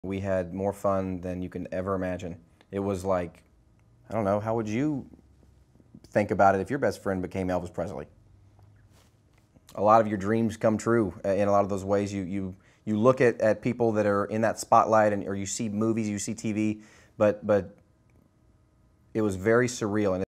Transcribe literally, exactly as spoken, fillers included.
We had more fun than you can ever imagine. It was like, I don't know, how would you think about it if your best friend became Elvis Presley? A lot of your dreams come true uh, in a lot of those ways. You you you look at, at people that are in that spotlight, and or you see movies, you see T V, but but it was very surreal. And